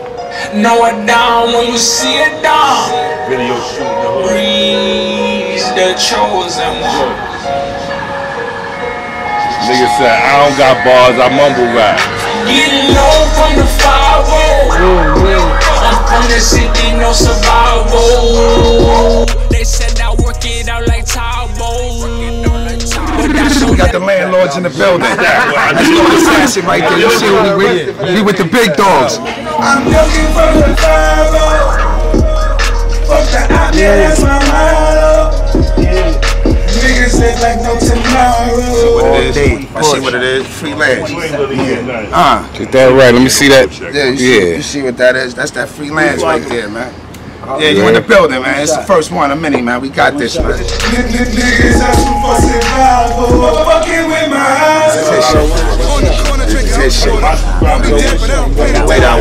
Know it down when you see it down. Video shooting. Breeze, the chosen one. Nigga said, I don't got bars, I mumble rap. Get low from the 5-0. I'm from the city, no survival. They said I work it out like Tabo. We got the landlords in the building. Let's go to Sassy right there. You see what we with the big dogs. I'm looking for the 5-0. Fuck the op, yeah, that's my motto. Niggas live like no tomorrow. What it is? I see what it is. Freelance. Get that right. Let me see that. Yeah, you see what that is? That's that freelance right there, man. Yeah, you in the building, man. It's the first one of many, man. We got this, man. Niggas asking for survival. Fucking with my eyes. That's his shit. Wait out.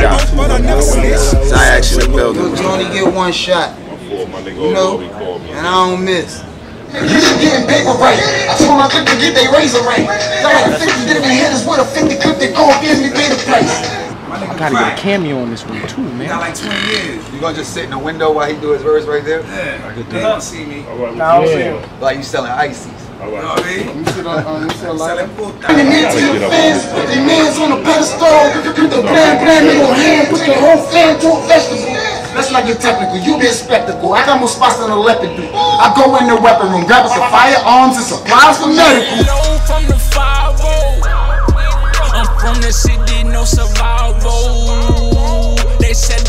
So I actually in the building. You only get one shot, you know, and I don't miss. You should get paper right. I told my clip to get their razor right. Got like 50 different hitters with a 50 clip that go give me the price. I gotta get a cameo on this one too, man. Got like 20 years. You gonna just sit in the window while he do his verse right there? Yeah. They don't see me. I don't see him. Like you selling ices. You know what I mean? You sell like And then to the fence, they man's on a pedestal. Put the blam in your hand, put the whole fan to a vegetable. Let's not get technical, you be a spectacle. I got more spots than a leopard do. I go in the weapon room, grab us some firearms and supplies for medical. Low from the 5-0. I'm from the city, no survival. They said